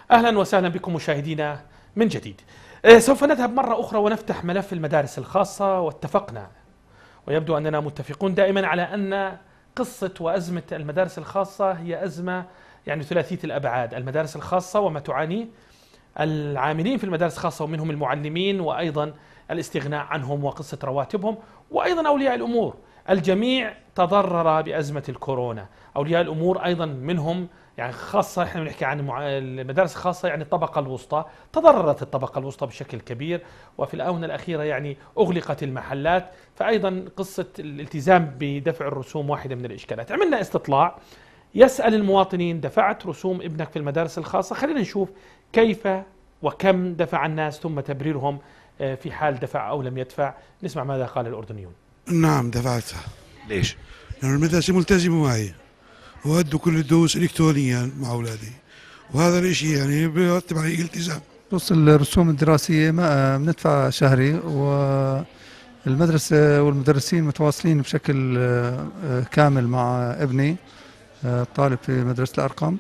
أهلا وسهلا بكم مشاهدينا من جديد. سوف نذهب مرة أخرى ونفتح ملف المدارس الخاصة، واتفقنا ويبدو أننا متفقون دائما على أن قصة وأزمة المدارس الخاصة هي أزمة يعني ثلاثية الأبعاد. المدارس الخاصة وما تعانيه العاملين في المدارس الخاصة ومنهم المعلمين، وأيضا الاستغناء عنهم وقصة رواتبهم، وأيضا أولياء الأمور. الجميع تضرر بأزمة الكورونا. أولياء الأمور أيضا منهم، يعني خاصة احنا بنحكي عن المدارس الخاصة، يعني الطبقة الوسطى، تضررت الطبقة الوسطى بشكل كبير، وفي الآونة الأخيرة يعني أغلقت المحلات، فأيضا قصة الالتزام بدفع الرسوم واحدة من الإشكالات. عملنا استطلاع يسأل المواطنين: دفعت رسوم ابنك في المدارس الخاصة؟ خلينا نشوف كيف وكم دفع الناس، ثم تبريرهم في حال دفع أو لم يدفع. نسمع ماذا قال الأردنيون. نعم دفعتها. ليش؟ لأن المدرسة ملتزمة معي وأدوا كل الدروس إلكترونيا مع أولادي، وهذا الشيء يعني بيرتب عليه التزام. بص، الرسوم الدراسية ما بندفع شهري، والمدرسة والمدرسين متواصلين بشكل كامل مع ابني طالب في مدرسة الأرقم،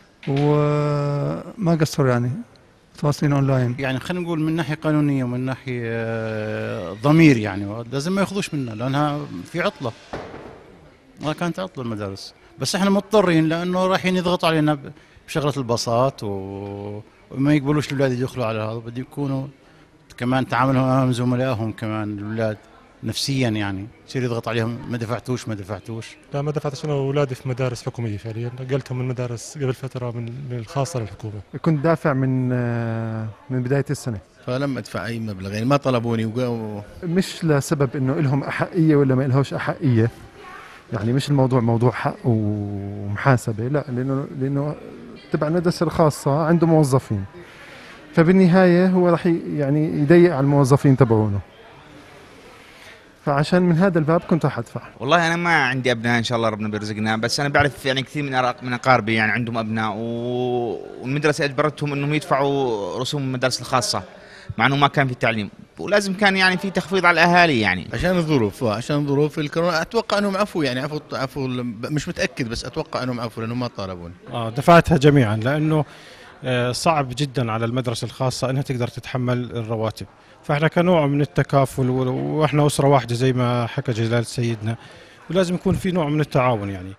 وما قصروا، يعني متواصلين أونلاين. يعني خلينا نقول من ناحية قانونية ومن ناحية ضمير، يعني لازم ما ياخذوش منا لأنها في عطلة، ما كانت عطلة المدارس، بس احنا مضطرين لأنه رايحين يضغطوا علينا بشغلة الباصات وما يقبلوش الأولاد يدخلوا على هذا، بده يكونوا كمان تعاملهم أمام زملائهم كمان الأولاد نفسيا، يعني يصير يضغط عليهم ما دفعتوش. لا، ما دفعتش. انا واولادي في مدارس حكوميه فعليا، نقلتهم من مدارس قبل فتره من الخاصه للحكومه. كنت دافع من بدايه السنه، فلم ادفع اي مبلغ، يعني ما طلبوني مش لسبب انه لهم احقيه ولا ما لهوش احقيه، يعني مش الموضوع موضوع حق ومحاسبه، لا، لانه تبع المدرسه الخاصه عنده موظفين، فبالنهايه هو راح يعني يضيق على الموظفين تبعونه، فعشان من هذا الباب كنت راح ادفع. والله انا ما عندي ابناء، ان شاء الله ربنا بيرزقنا، بس انا بعرف يعني كثير من اقاربي يعني عندهم ابناء، والمدرسه اجبرتهم انهم يدفعوا رسوم المدارس الخاصه مع انه ما كان في تعليم، ولازم كان يعني في تخفيض على الاهالي، يعني عشان ظروف الكورونا. اتوقع انهم عفوا، يعني عفوا مش متاكد، بس اتوقع انهم عفوا لانهم ما طالبوني. دفعتها جميعا، لانه صعب جدا على المدرسه الخاصه انها تقدر تتحمل الرواتب، فاحنا كنوع من التكافل، واحنا اسره واحده زي ما حكى جلال سيدنا، ولازم يكون في نوع من التعاون يعني.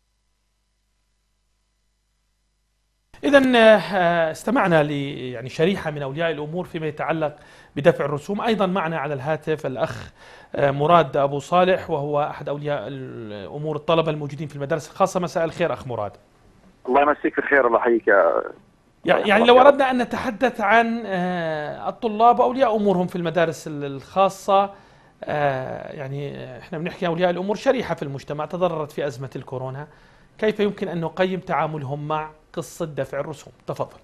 إذا استمعنا يعني شريحة من أولياء الأمور فيما يتعلق بدفع الرسوم. أيضا معنا على الهاتف الأخ مراد أبو صالح، وهو أحد أولياء الأمور الطلبة الموجودين في المدارس الخاصة. مساء الخير أخ مراد. الله يمسيك بالخير، الله يحييك. يعني لو أردنا أن نتحدث عن الطلاب وأولياء أمورهم في المدارس الخاصة، يعني إحنا بنحكي أولياء الأمور شريحة في المجتمع تضررت في أزمة الكورونا، كيف يمكن أن نقيم تعاملهم مع قصة دفع الرسوم؟ تفضل.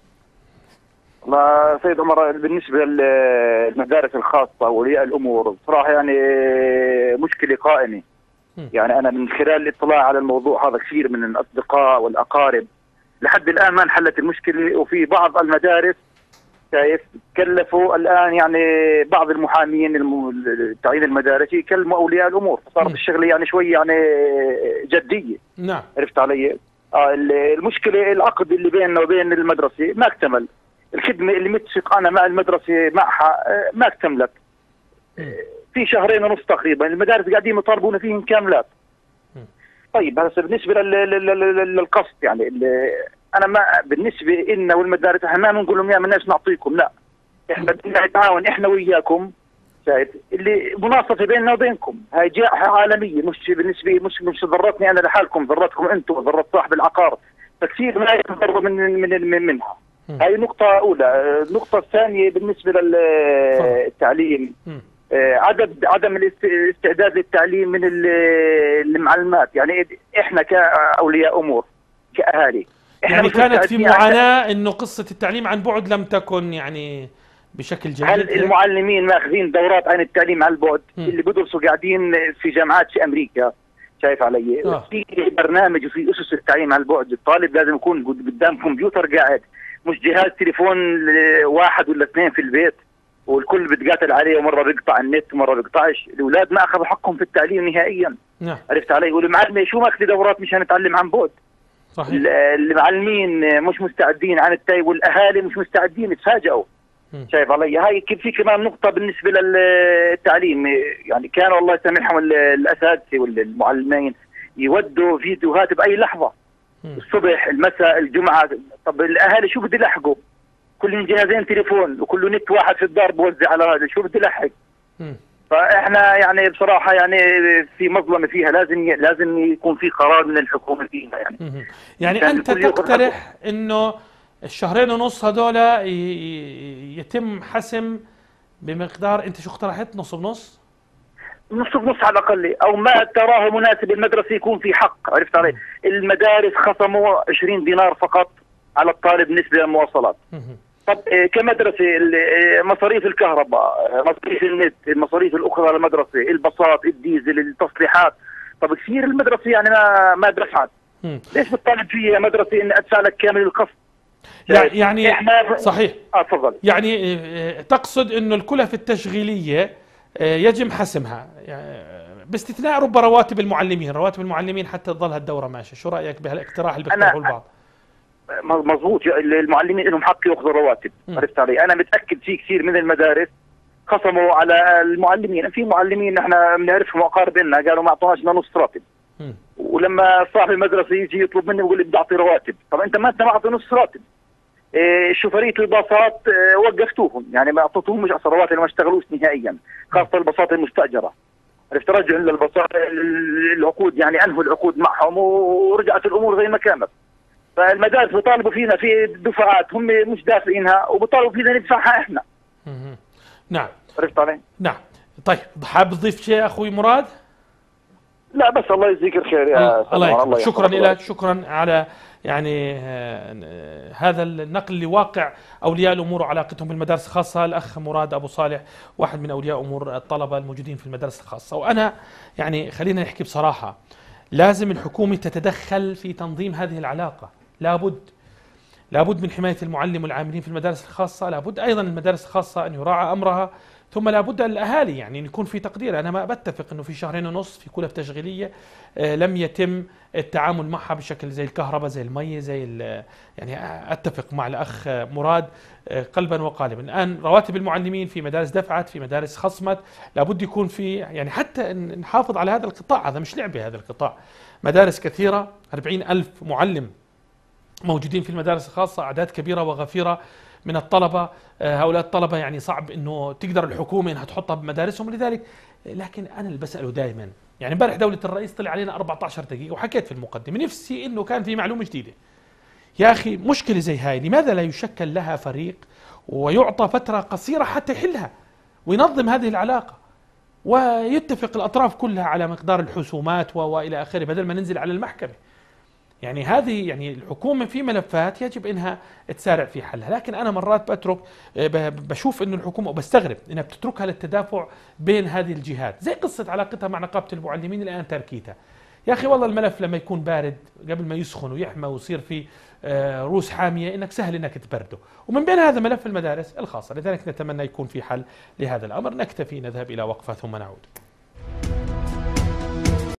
الله سيد عمر، بالنسبة للمدارس الخاصة وأولياء الأمور بصراحة يعني مشكلة قائمة. يعني أنا من خلال الاطلاع على الموضوع هذا كثير من الأصدقاء والأقارب لحد الآن ما انحلت المشكلة، وفي بعض المدارس شايف كلفوا الآن يعني بعض المحامين التعيين المدارسي يكلموا أولياء الأمور، فصارت الشغلة يعني شوي يعني جدية. نعم، عرفت علي؟ المشكلة العقد اللي بيننا وبين المدرسة ما اكتمل، الخدمة اللي متفق أنا مع المدرسة معها ما اكتملت. في شهرين ونص تقريبا المدارس قاعدين يطالبون فيهم كاملات. طيب هسه بالنسبة للقسط، يعني أنا ما بالنسبة لنا والمدارس احنا ما بنقول لهم يا مناش نعطيكم، لا، احنا بدنا نتعاون احنا وياكم، شايف اللي مناصفة بيننا وبينكم. هاي جائحة عالمية، مش بالنسبة مش ضرتني أنا لحالكم، ضرتكم أنتم وضرت صاحب العقار، فكثير ما يتضرروا منها. هاي نقطة أولى. النقطة الثانية بالنسبة للتعليم، عدم الاستعداد للتعليم من المعلمات. يعني احنا كأولياء أمور كأهالي يعني كانت في معاناة إنه قصة التعليم عن بعد لم تكن يعني بشكل جيد. هل المعلمين ماخذين دورات عن التعليم عن بعد؟ اللي بدرسوا قاعدين في جامعات في أمريكا، شايف علي؟ في برنامج وفي أسس التعليم عن بعد، الطالب لازم يكون قدام كمبيوتر قاعد، مش جهاز تليفون واحد ولا اثنين في البيت والكل بتقاتل عليه، ومرة بيقطع النت ومرة بيقطعش. الأولاد ما أخذوا حقهم في التعليم نهائيا. نعم. عرفت علي؟ والمعلمة شو ماخذ دورات مشان نتعلم عن بعد؟ صحيح. المعلمين مش مستعدين عن التاي، والاهالي مش مستعدين، يتفاجئوا. شايف علي؟ هاي في كمان نقطه بالنسبه للتعليم، يعني كانوا الله يسامحهم الاساتذه والمعلمين يودوا فيديوهات باي لحظه، الصبح المساء الجمعه. طب الاهالي شو بده يلحقوا؟ كل جهازين تليفون وكله نت واحد في الدار بوزع على هذا، شو بده يلحق؟ فاحنا يعني بصراحه يعني في مظلمه فيها، لازم يكون في قرار من الحكومه فيها يعني. يعني انت تقترح انه الشهرين ونص هذول يتم حسم بمقدار، انت شو اقترحت؟ نص بنص؟ نص بنص على الاقل، او ما تراه مناسب. المدرسه يكون في حق، عرفت علي؟ المدارس خصموا 20 دينار فقط على الطالب بالنسبه للمواصلات. طب كمدرسه مصاريف الكهرباء، مصاريف النت، المصاريف الاخرى للمدرسه، الباصات، الديزل، التصليحات. طب كثير المدرسه يعني ما دفعت. ليش بتطالب فيها مدرسه اني ادفع لك كامل القسط؟ يعني صحيح. تفضل. يعني تقصد انه الكلف التشغيليه يجب حسمها، يعني باستثناء رب رواتب المعلمين حتى تظل هالدوره ماشيه. شو رايك بهالاقتراح اللي بيقترحه البعض؟ مضبوط، المعلمين لهم حق ياخذوا رواتب، عرفت علي؟ انا متاكد في كثير من المدارس خصموا على المعلمين. في معلمين احنا بنعرفهم واقارب لنا قالوا ما اعطوناش نص راتب، ولما صاحب المدرسه يجي يطلب مني يقول لي بدي اعطي رواتب. طب انت ما اعطي نص راتب. شوفريه الباصات وقفتوهم، يعني ما اعطيتوهمش اصلا رواتب، ما اشتغلوش نهائيا، خاصه الباصات المستاجره. عرفت؟ رجعوا للباصات العقود، يعني انهوا العقود معهم ورجعت الامور زي ما كانت. فالمدارس بيطالبوا فينا في دفعات هم مش دافعينها، وبيطالبوا فينا ندفعها احنا. نعم. عرفت علي؟ نعم. طيب حابب تضيف شيء اخوي مراد؟ لا بس الله يجزيك الخير يا الله. شكرا لك، شكرا على يعني هذا النقل لواقع اولياء الامور وعلاقتهم بالمدارس الخاصه. الاخ مراد ابو صالح واحد من اولياء امور الطلبه الموجودين في المدارس الخاصه. وانا يعني خلينا نحكي بصراحه، لازم الحكومه تتدخل في تنظيم هذه العلاقه. لابد من حمايه المعلم والعاملين في المدارس الخاصه، لابد ايضا المدارس الخاصه ان يراعى امرها، ثم لابد الاهالي يعني ان يكون في تقدير. انا ما بتفق انه في شهرين ونص في كلف تشغيليه لم يتم التعامل معها بشكل زي الكهرباء، زي المي، يعني اتفق مع الاخ مراد قلبا وقالبا. الان رواتب المعلمين في مدارس دفعت، في مدارس خصمت، لابد يكون في يعني حتى نحافظ على هذا القطاع. هذا مش لعبه، هذا القطاع مدارس كثيره، 40,000 معلم موجودين في المدارس الخاصه، اعداد كبيره وغفيره من الطلبه. هؤلاء الطلبه يعني صعب انه تقدر الحكومه انها تحطها بمدارسهم. لذلك لكن انا اللي بساله دائما، يعني امبارح دوله الرئيس طلع علينا 14 دقيقه وحكيت في المقدمه، نفسي انه كان في معلومه جديده. يا اخي مشكله زي هاي لماذا لا يشكل لها فريق ويعطى فتره قصيره حتى يحلها وينظم هذه العلاقه، ويتفق الاطراف كلها على مقدار الحسومات والى اخره، بدل ما ننزل على المحكمه. يعني هذه يعني الحكومة في ملفات يجب انها تسارع في حلها، لكن انا مرات بشوف انه الحكومة وبستغرب انها بتتركها للتدافع بين هذه الجهات، زي قصة علاقتها مع نقابة المعلمين الان تركيتها. يا اخي والله الملف لما يكون بارد قبل ما يسخن ويحمى ويصير في روس حامية انك سهل انك تبرده، ومن بين هذا ملف المدارس الخاصة. لذلك نتمنى يكون في حل لهذا الامر. نكتفي، نذهب الى وقفة ثم نعود.